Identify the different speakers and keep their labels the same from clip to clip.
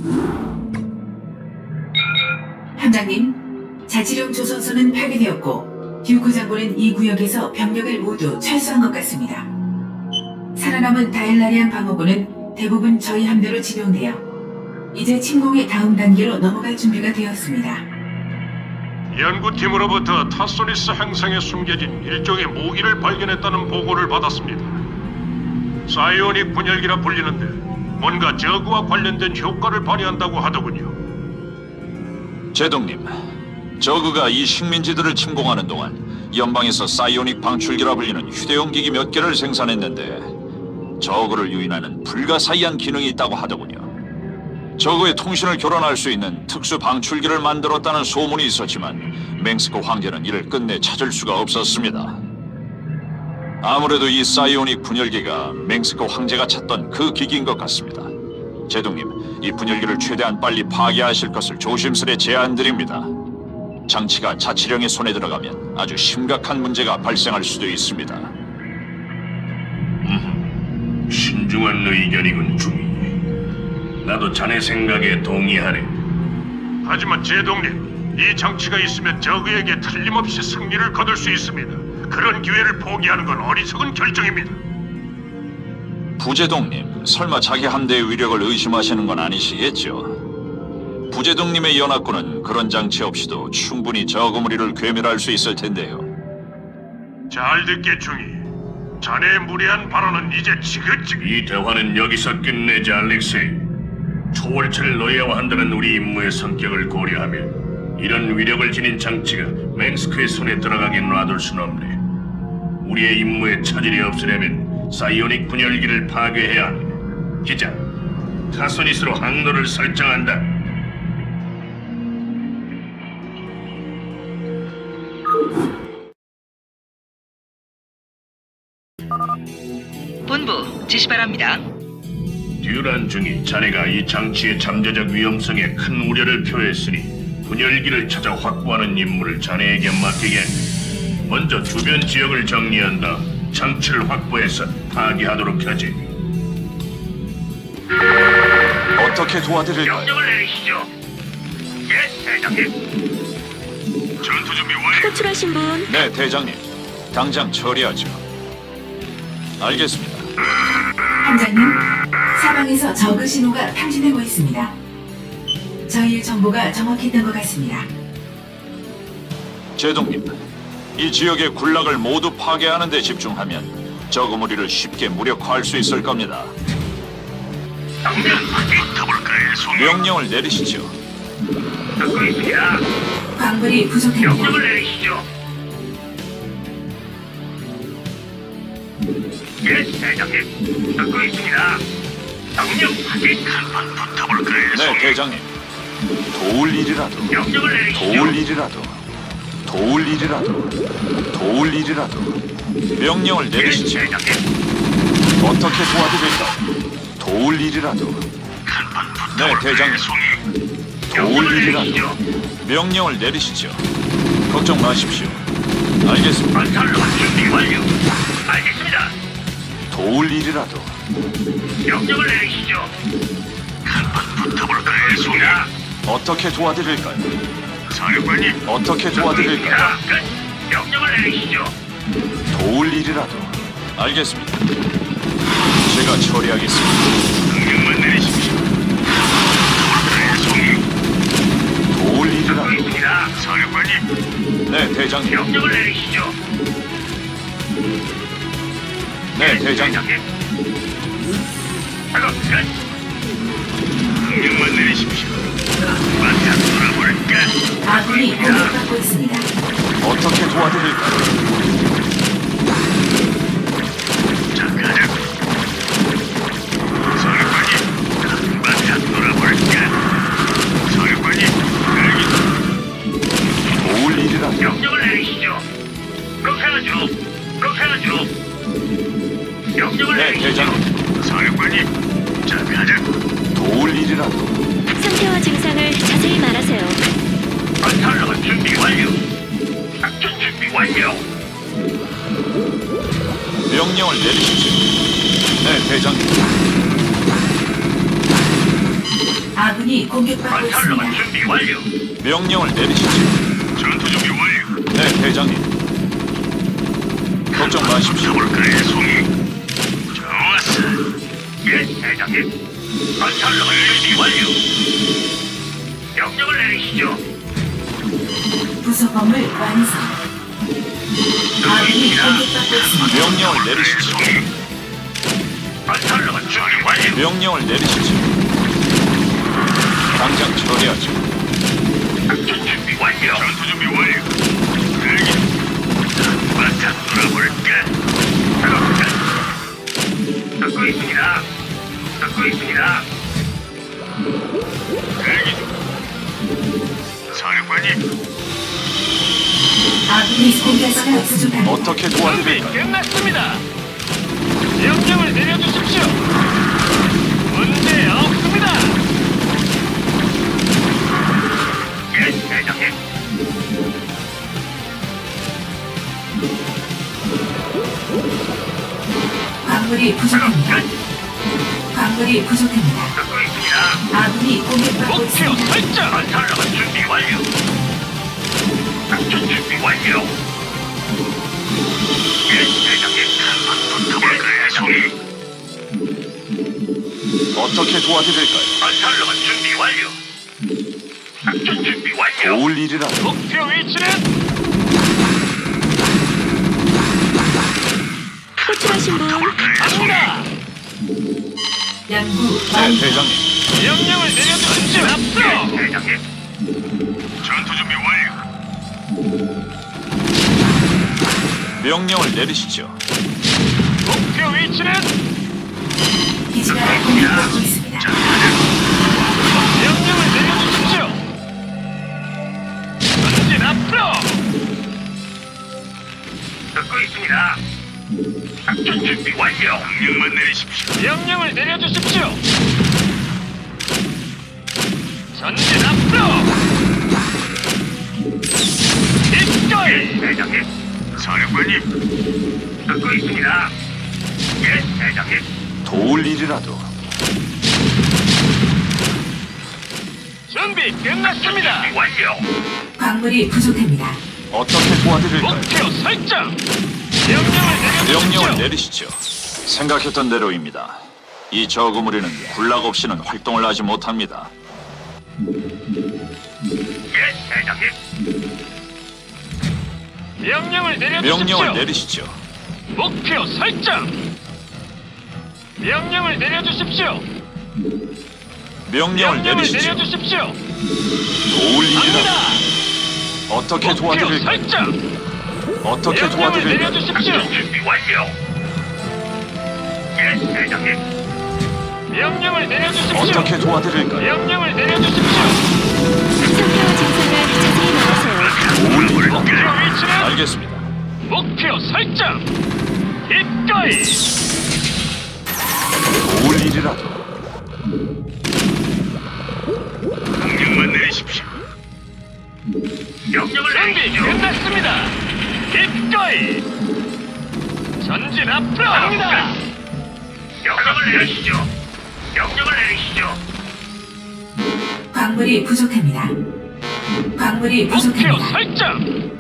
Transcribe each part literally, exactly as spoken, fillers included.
Speaker 1: 함장님, 자치령 조선소는 파괴되었고 듀크 장군은 이 구역에서 병력을 모두 철수한 것 같습니다. 살아남은 다엘라리안 방어군은 대부분 저희 함대로 지명되어 이제 침공의 다음 단계로 넘어갈 준비가 되었습니다.
Speaker 2: 연구팀으로부터 타소리스 행성에 숨겨진 일종의 무기를 발견했다는 보고를 받았습니다. 사이오닉 분열기라 불리는데 뭔가 저그와 관련된 효과를 발휘한다고 하더군요.
Speaker 3: 제동님, 저그가 이 식민지들을 침공하는 동안 연방에서 사이오닉 방출기라 불리는 휴대용 기기 몇 개를 생산했는데 저그를 유인하는 불가사의한 기능이 있다고 하더군요. 저그의 통신을 교란할 수 있는 특수 방출기를 만들었다는 소문이 있었지만 맹스크 황제는 이를 끝내 찾을 수가 없었습니다. 아무래도 이 사이오닉 분열기가 맹스크 황제가 찾던 그 기기인 것 같습니다. 제동님, 이 분열기를 최대한 빨리 파괴하실 것을 조심스레 제안드립니다. 장치가 자치령의 손에 들어가면 아주 심각한 문제가 발생할 수도 있습니다.
Speaker 4: 음, 신중한 의견이군, 중이. 나도 자네 생각에 동의하네.
Speaker 2: 하지만 제동님, 이 장치가 있으면 저그에게 틀림없이 승리를 거둘 수 있습니다. 그런 기회를 포기하는 건 어리석은 결정입니다.
Speaker 3: 부제동님, 설마 자기 함대의 위력을 의심하시는 건 아니시겠죠? 부제동님의 연합군은 그런 장치 없이도 충분히 저그 무리를 괴멸할 수 있을 텐데요.
Speaker 2: 잘 듣게, 중이. 자네의 무례한 발언은 이제 지긋지긋...
Speaker 4: 이 대화는 여기서 끝내자, 알렉세이. 초월체를 넣어야 한다는 우리 임무의 성격을 고려하면 이런 위력을 지닌 장치가 맹스크의 손에 들어가게 놔둘 순 없네. 우리의 임무에 차질이 없으려면 사이오닉 분열기를 파괴해야 하네. 기자, 타소니스로 항로를 설정한다.
Speaker 5: 본부 지시 바랍니다.
Speaker 4: 듀란 중이 자네가 이 장치의 잠재적 위험성에 큰 우려를 표했으니 분열기를 찾아 확보하는 임무를 자네에게 맡기겠네. 먼저 주변 지역을 정리한 다음 장치를 확보해서 파괴하도록 하지.
Speaker 3: 어떻게 도와드릴까요?
Speaker 2: 명령을 내리시죠. 예, 대장님. 전투 준비 완료.
Speaker 6: 호출하신 분.
Speaker 3: 네, 대장님. 당장 처리하죠. 알겠습니다.
Speaker 1: 함장님, 사방에서 저그 신호가 탐지되고 있습니다. 저희의 정보가 정확했던 것 같습니다.
Speaker 3: 제동님, 이 지역의 군락을 모두 파괴하는 데 집중하면 저그 무리를 쉽게 무력화할 수 있을 겁니다.
Speaker 2: 당장 붙어볼까요, 송이?
Speaker 3: 명령을 내리시죠.
Speaker 2: 듣고 있습니다.
Speaker 1: 광물이 부족합니다.
Speaker 2: 명령을 내리시죠. 예, 대장님. 듣고 있습니다. 명령 확인. 한번 붙어볼까요,
Speaker 3: 네,
Speaker 2: 송이?
Speaker 3: 대장님. 도울 일이라도,
Speaker 2: 명령을 내리시죠.
Speaker 3: 도울 일이라도, 도울 일이라도, 도울 일이라도 명령을
Speaker 2: 예,
Speaker 3: 내리시죠.
Speaker 2: 대장님.
Speaker 3: 어떻게 도와드릴까요? 도울 일이라도.
Speaker 2: 한번
Speaker 3: 네,
Speaker 2: 붙어볼까요,
Speaker 3: 대장님.
Speaker 2: 송이?
Speaker 3: 도울
Speaker 2: 명령을
Speaker 3: 일이라도.
Speaker 2: 내리시죠.
Speaker 3: 명령을 내리시죠. 걱정 마십시오. 알겠습니다.
Speaker 2: 건설로 준비 완료. 알겠습니다.
Speaker 3: 도울 일이라도.
Speaker 2: 명령을 내리시죠. 한번 붙어볼까요, 송이?
Speaker 3: 어떻게 도와드릴까요?
Speaker 2: 사령관님.
Speaker 3: 어떻게 도와드릴까요?
Speaker 2: 자, 끝. 명령을 내리시죠.
Speaker 3: 도울 일이라도. 알겠습니다. 제가 처리하겠습니다.
Speaker 2: 명령만 내리십시오. 붙어볼까요, 송이?
Speaker 3: 도울
Speaker 2: 듣고
Speaker 3: 일이라도.
Speaker 2: 있습니다. 사령관님.
Speaker 3: 네, 대장님.
Speaker 2: 명령을 내리시죠.
Speaker 3: 네, 대장님.
Speaker 2: 작업 끝. 명령만 내리십시오. 바짝 돌아볼까?
Speaker 1: 아군이 공격받고 있습니다.
Speaker 3: 어떻게 도와드릴까요?
Speaker 2: 자, 가자. 사령관님, 바짝 돌아볼까? 사령관님, 알겠습니다.
Speaker 3: 도울 일이라도.
Speaker 2: 명령을 내리시죠. 그렇게 하죠. 그렇게 하죠. 명령을
Speaker 3: 네,
Speaker 2: 내리시죠.
Speaker 3: 대장님.
Speaker 2: 사령관님, 자, 가자.
Speaker 3: 도울 일이라도.
Speaker 6: 상태와 증상을 자세히 말하세요.
Speaker 2: 건설로 준비 완료. 작전 준비 완료.
Speaker 3: 명령을 내리시죠. 네, 대장님.
Speaker 1: 아군이 공격받고 있습니다.
Speaker 4: 건설로만 준비 완료.
Speaker 3: 명령을 내리시죠.
Speaker 4: 전투 준비 완료.
Speaker 3: 네, 대장님. 걱정 마십시오.
Speaker 4: 볼까요, 송이? 좋았어. 예, 대장님. 건설로만 준비 완료. 명령을 내리시죠.
Speaker 1: 부속 건물 완성. 아군이 공격받고 있습니다.
Speaker 3: 명령을 내리시죠.
Speaker 4: 건설로만 준비 완료.
Speaker 3: 명령을 내리시죠. 당장 처리하죠.
Speaker 4: 작전 준비 완료. 전투 준비 완료. 대기. 바탕 돌아볼까? 듣고 있습니다. 듣고 있습니다. 대기 중. 사령관님.
Speaker 1: 아군이 공격받고 부족합니다.
Speaker 3: 어떻게 도와드릴까요?
Speaker 4: 끝났습니다. 명령을 내려주십시오. 문제 없습니다. 예, 대장님.
Speaker 1: 광물이 부족합니다. 광물이 부족합니다.
Speaker 4: 듣고 있습니다.
Speaker 1: 아군이 공격받고
Speaker 4: 목표
Speaker 1: 있습니다.
Speaker 4: 설정. 건설로만 준비 완료. 작전 준비 완료. 예, 대장님. 한번 붙어볼까요, 송이?
Speaker 3: 어떻게 도와드릴까요?
Speaker 4: 건설로만 준비 완료. 작전 준비 완료.
Speaker 3: 도울 일이라도.
Speaker 4: 목표 위치는
Speaker 6: 호출하신 분
Speaker 4: 갑니다.
Speaker 1: 연구
Speaker 3: 네,
Speaker 1: 완료.
Speaker 3: 대장님.
Speaker 4: 명령을 내려주십시오. 앞으로. 대장님. 전투 준비 완료.
Speaker 3: 명령을 내리시죠.
Speaker 4: 목표 위치는
Speaker 1: 기지가 공격받고 있습니다.
Speaker 4: 명령을 내려주십시오. 전진 앞으로. 듣고 있습니다. 작전 준비 완료. 명령만 내리십시오. 명령을 내려주십시오. 전진 앞으로. 이거이. 대장님. 사령관님. 듣고 있습니다. 예, 대장님.
Speaker 3: 도울 일이라도.
Speaker 4: 준비 끝났습니다. 완료.
Speaker 1: 광물이 부족합니다.
Speaker 3: 어떻게 도와드릴까요?
Speaker 4: 목표 설정. 명령을 내려주십시오.
Speaker 3: 명령을 내리시죠. 생각했던 대로입니다. 이 저그무리는 군락 없이는 활동을 하지 못합니다.
Speaker 4: 예, 대장님. 명령을 내려주십시오.
Speaker 3: 명령을 내리시죠.
Speaker 4: 목표 설정. 명령을 내려주십시오.
Speaker 3: 명령을
Speaker 4: 명령을
Speaker 3: 내리시죠.
Speaker 4: 내려주십시오.
Speaker 3: 도울 일이라도.
Speaker 4: 갑니다.
Speaker 3: 어떻게
Speaker 4: 목표
Speaker 3: 도와드릴까요?
Speaker 4: 설정.
Speaker 3: 어떻게
Speaker 4: 명령을
Speaker 3: 도와드릴까요?
Speaker 4: 내려주십시오. 준비 완료. 예, 대장님. 명령을 내려주십시오.
Speaker 3: 어떻게 도와드릴까요?
Speaker 4: 명령을 내려주십시오.
Speaker 6: 상태와 증상을 자세히 말하세요.
Speaker 3: 도울 일이라도.
Speaker 4: 목표 위치는
Speaker 3: 알겠습니다.
Speaker 4: 목표 설정. 기꺼이.
Speaker 3: 도울 일이라도.
Speaker 4: 명령만 내리십시오. 명령을 내리십시오. 준비 끝났습니다. 기꺼이. 전진 앞으로. 갑니다. 명령을 내리시죠. 명령을 내리시죠.
Speaker 1: 광물이 부족합니다. 광물이
Speaker 4: 목표
Speaker 1: 부족합니다.
Speaker 4: 설정.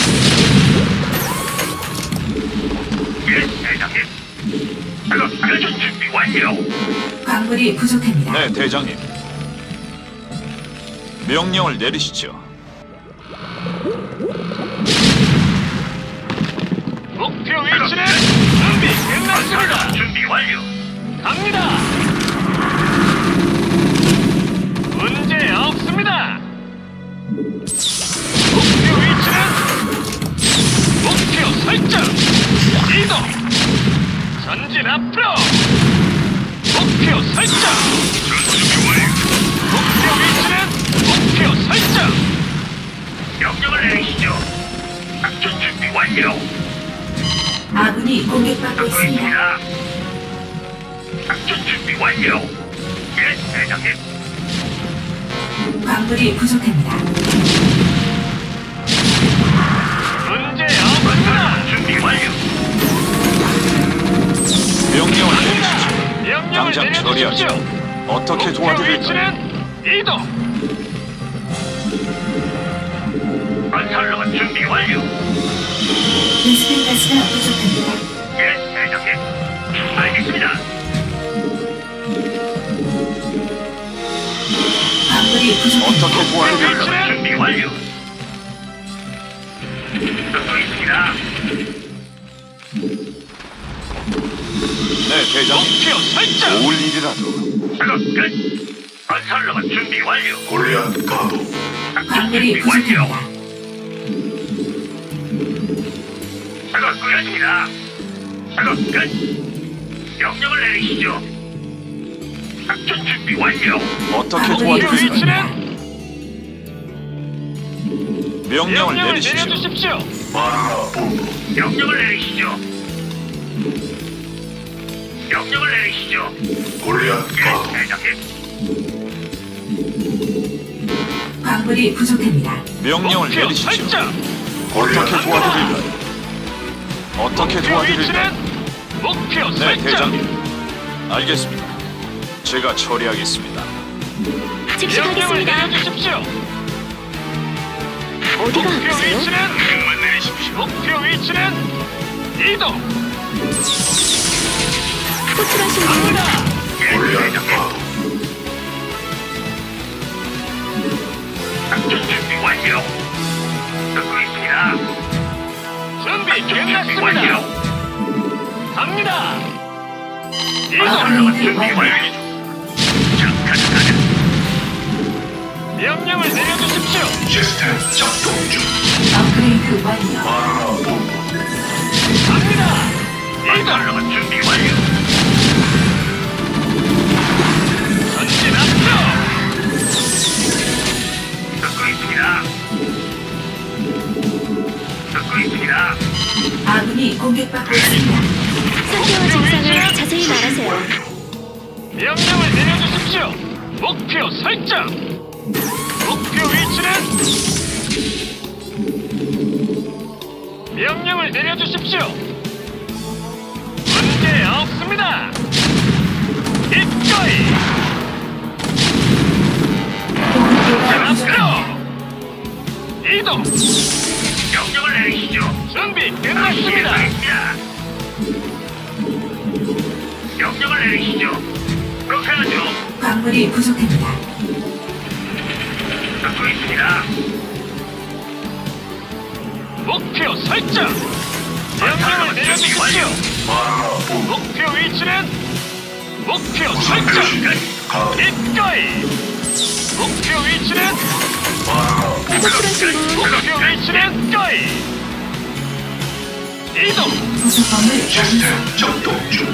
Speaker 4: 예, 대장님. 작업 작전 준비 완료.
Speaker 1: 광물이 부족합니다.
Speaker 3: 네, 대장님. 명령을 내리시죠.
Speaker 4: 목표 위치는 준비 끝났습니다. 준비 완료. 갑니다. 문제 없습니다. 목표 위치는 목표 설정. 이동. 전진 앞으로. 목표 설정. 전투 준비 완료. 목표 위치는 목표 설정. 명령을 내리시죠. 작전 준비 완료.
Speaker 1: 아군이 공격받고
Speaker 4: 듣고
Speaker 1: 있습니다.
Speaker 4: 있습니다. 작전 준비 완료. 예, 대장님.
Speaker 1: 광물이 부족합니다.
Speaker 4: 문제 없습니다. 준비 완료.
Speaker 3: 명령을 내리시죠.
Speaker 4: 명령을
Speaker 3: 당장
Speaker 4: 내려주십시오.
Speaker 3: 처리하죠. 어떻게
Speaker 4: 목표
Speaker 3: 도와드릴까요?
Speaker 4: 위치는
Speaker 2: 이동. 건설로봇 준비 완료.
Speaker 1: 베스핀 가스가 부족합니다.
Speaker 2: 예, 대장님. 알겠습니다.
Speaker 1: 광물이 부족합니다.
Speaker 3: 어떻게 도와드릴까요?
Speaker 2: 건설로봇 준비 완료. 듣고 있습니다.
Speaker 3: 네, 대장님.
Speaker 2: 목표 설정.
Speaker 3: 좋을 일이라도.
Speaker 2: 작업 끝. 건설로봇 준비 완료.
Speaker 4: 골리앗 가도
Speaker 2: 작전
Speaker 1: 광물이
Speaker 2: 준비 완료.
Speaker 1: 부족합니다.
Speaker 2: 작업 끝입니다. 작업 끝. 명령을 내리시죠. 작전 준비 완료.
Speaker 3: 어떻게
Speaker 1: 광물이
Speaker 3: 도와드릴까요?
Speaker 1: 부족합니다.
Speaker 3: 명령을 내리시죠.
Speaker 2: 내려주십시오.
Speaker 4: 마라 본부
Speaker 2: 명령을 내리시죠. 명령을 내리시죠.
Speaker 4: 골리앗
Speaker 2: 예,
Speaker 4: 가도
Speaker 2: 대장님.
Speaker 1: 광물이 부족합니다.
Speaker 3: 명령을
Speaker 2: 목표
Speaker 3: 내리시죠.
Speaker 2: 설정.
Speaker 3: 어떻게 도와드릴까요? 어떻게
Speaker 2: 목표
Speaker 3: 도와드릴까요?
Speaker 2: 위치는 목표
Speaker 3: 네,
Speaker 2: 설정.
Speaker 3: 대장님. 알겠습니다. 제가 처리하겠습니다.
Speaker 6: 즉시
Speaker 2: 명령을
Speaker 6: 가겠습니다.
Speaker 2: 내려주십시오.
Speaker 6: 어디가
Speaker 2: 목표
Speaker 6: 아프세요?
Speaker 2: 위치는 명만 내리십시오. 목표 위치는 이동.
Speaker 6: 호출하신 분
Speaker 2: 갑니다. 예,
Speaker 4: 골리앗
Speaker 2: 대장님.
Speaker 4: 가도
Speaker 2: 작전 준비 완료. 듣고 있습니다. 준비 끝났습니다. 갑니다. 이동. 준비 완료. 자, 가자, 가자. 명령을 내려주십시오.
Speaker 4: 시스템 작동 중
Speaker 1: 업그레이드 완료.
Speaker 4: 마라 본부
Speaker 2: 갑니다. 이동. 준비 완료. 전진 앞으로. 듣고 있습니다. 듣고 있습니다.
Speaker 1: 아군이 공격받고 있습니다.
Speaker 6: 상태와 증상을 자세히 말하세요.
Speaker 4: 완료
Speaker 2: 명령을 내려주십시오. 목표 설정. 목표 위치는 명령을 내려주십시오. 문제 없습니다. 입거이.
Speaker 1: 보급고가 부족합니다.
Speaker 2: 앞으로. 이동. 명령을 내리시죠. 준비 끝났습니다. 명령을 내리시죠. 그렇게 하죠.
Speaker 1: 광물이 부족합니다.
Speaker 2: 듣고 있습니다. 목표 설정. 명령을 내려주십시오.
Speaker 4: 마라 본부
Speaker 2: 목표 위치는 목표
Speaker 4: 우선
Speaker 2: 설정.
Speaker 4: 표시 가도
Speaker 2: 입거이. 목표 위치는
Speaker 4: 마라 본부
Speaker 6: 호출하신 분
Speaker 2: 목표 위치는 거이. 이동.
Speaker 1: 부속범을
Speaker 4: 시스템 작동 중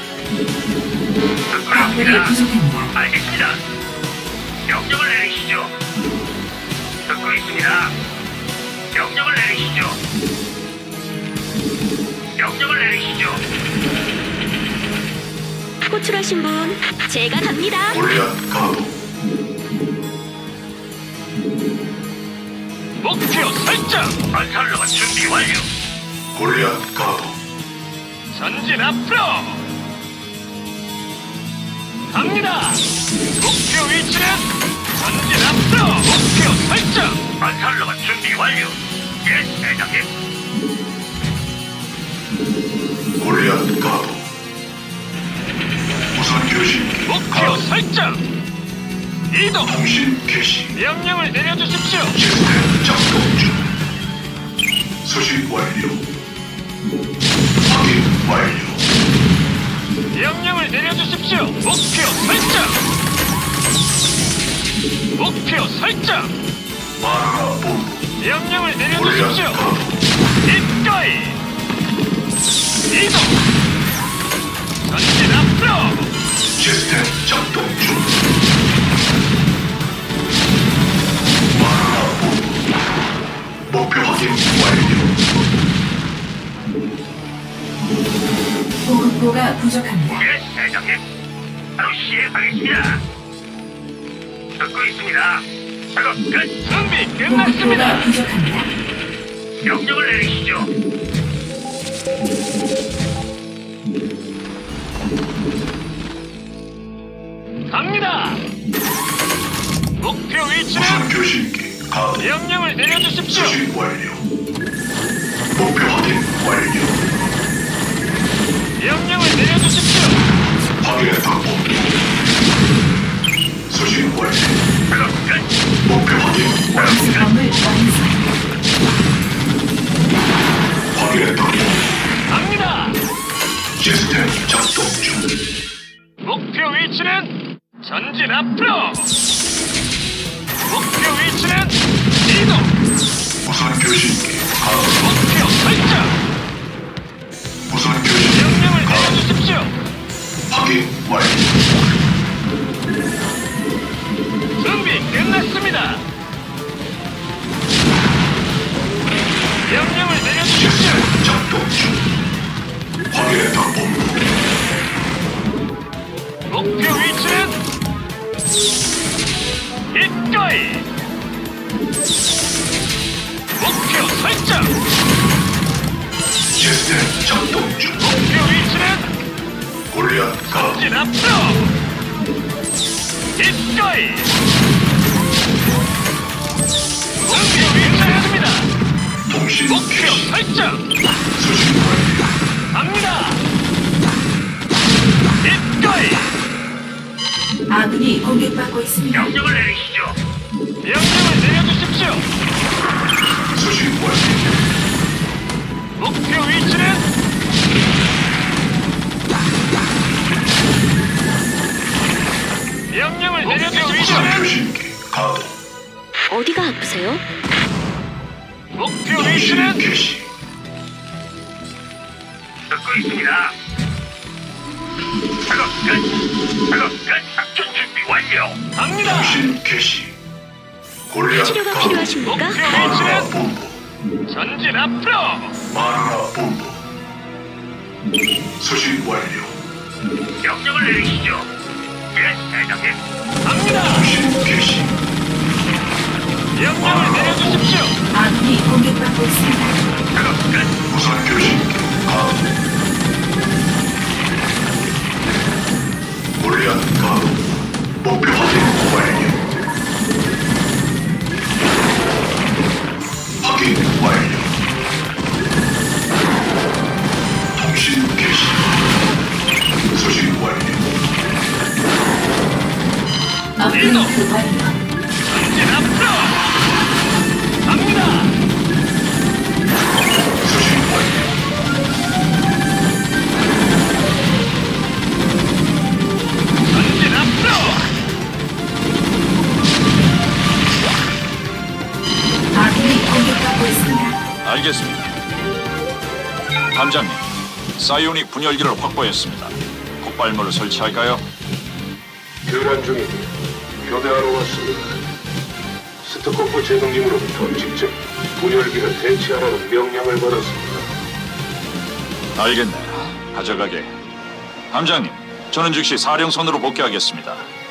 Speaker 1: 광물이 부족합니다.
Speaker 2: 알겠습니다. 명령을 내리시죠. 듣고 있습니다. 명령을 내리시죠. 명령을 내리시죠.
Speaker 6: 호출하신 분 제가 갑니다.
Speaker 4: 골리앗 가도
Speaker 2: 목표 설정. 건설로가 준비 완료.
Speaker 4: 골리앗 가도
Speaker 2: 전진 앞으로. 갑니다. 목표 위치는 전진 앞으로. 목표 설정. 건설로가 준비 완료. 예, 대장님.
Speaker 4: 골리앗 가도 우선 교시
Speaker 2: 목표
Speaker 4: 가도
Speaker 2: 설정. 이동.
Speaker 4: 통신 개시
Speaker 2: 명령을 내려주십시오.
Speaker 4: 시스템 작동 중 수신 완료 확인 완료
Speaker 2: 명령을 내려주십시오. 목표 설정. 목표 설정.
Speaker 4: 마라 본부
Speaker 2: 명령을
Speaker 4: 골리앗
Speaker 2: 내려주십시오.
Speaker 4: 가도
Speaker 2: 입거이. 이동. 전진 앞으로.
Speaker 4: 시스템 작동 중 마라 본부 목표 확인 완료
Speaker 1: 보급고가 부족합니다.
Speaker 2: 예, 대장님. 바로 시행하겠습니다. 듣고 있습니다. 작업 끝. 준비
Speaker 1: 보급고가
Speaker 2: 끝났습니다.
Speaker 1: 부족합니다.
Speaker 2: 명령을 내리시죠. 갑니다. 목표
Speaker 5: 무선
Speaker 2: 위치는
Speaker 5: 교신기 가동.
Speaker 2: 명령을 내려주십시오.
Speaker 5: 수신 완료. 목표 확인 완료.
Speaker 2: 명령을 내려주십시오.
Speaker 5: 확인했다 본부. 수신 완료.
Speaker 2: 작업 끝.
Speaker 5: 목표 확인 완료.
Speaker 1: 건물 완성.
Speaker 5: 확인했다.
Speaker 2: 갑니다.
Speaker 5: 시스템 작동 중.
Speaker 2: 목표 위치는 전진 앞으로. 목표 위치는 이동.
Speaker 5: 무선 교신기 가동.
Speaker 2: 목표 설정.
Speaker 5: 무선 교신기
Speaker 2: 명령을
Speaker 5: 가동.
Speaker 2: 내려주십시오.
Speaker 5: 확인 완료.
Speaker 2: 준비 끝났습니다. 명령을 내려주십시오.
Speaker 5: 시스템 작동 중. 확인했다 본부.
Speaker 2: 목표 위치는 이거이. 목표 설정.
Speaker 5: 시스템 작동 중.
Speaker 2: 목표 위치는
Speaker 5: 골리앗 가동.
Speaker 2: 전진 앞으로. 이거이. 목표 위치입니다.
Speaker 5: 통신
Speaker 2: 목표
Speaker 5: 개시.
Speaker 2: 설정.
Speaker 5: 수신 완료.
Speaker 2: 갑니다. 이거이.
Speaker 1: 아군이 공격받고 있습니다.
Speaker 2: 명령을 내리시죠. 명령을 내려주십시오.
Speaker 5: 수신 완료.
Speaker 2: 목표 위치는 명령을 내려주십시오.
Speaker 5: 무선 교신기 가동.
Speaker 6: 어디가 아프세요?
Speaker 2: 목표
Speaker 5: 통신
Speaker 2: 위치는
Speaker 5: 개시.
Speaker 2: 듣고 있습니다. 작업 끝. 작업 끝. 작전 준비 완료. 갑니다.
Speaker 5: 통신 개시. 골리앗
Speaker 6: 치료가
Speaker 5: 가동.
Speaker 6: 필요하십니까?
Speaker 2: 목표
Speaker 5: 마누라
Speaker 2: 위치는
Speaker 5: 본부.
Speaker 2: 전진 앞으로.
Speaker 5: 마누라 본부. 수신 완료.
Speaker 2: 명령을 내리시죠. 예, 대장님. 갑니다.
Speaker 5: 통신 개시.
Speaker 2: 명령을 내려주십시오.
Speaker 1: 아군이 공격받고 있습니다.
Speaker 2: 작업 끝.
Speaker 5: 무선 교신기 가동. 골리앗 가동. 목표 확인 완료. 확인 완료. 통신 개시. 수신 완료.
Speaker 1: 업그레이드 완료.
Speaker 2: 전진 앞으로. 갑니다.
Speaker 5: 수신 완료.
Speaker 2: 전진 앞으로.
Speaker 1: 아군이 공격받고 있습니다.
Speaker 3: 알겠습니다. 함장님, 사이오닉 분열기를 확보했습니다. 폭발물을 설치할까요?
Speaker 7: 교란 중입니다. 교대하러 왔습니다. 스토커프 제동님으로부터 직접 분열기를 대체하라는 명령을 받았습니다.
Speaker 3: 알겠네. 가져가게. 함장님, 저는 즉시 사령선으로 복귀하겠습니다.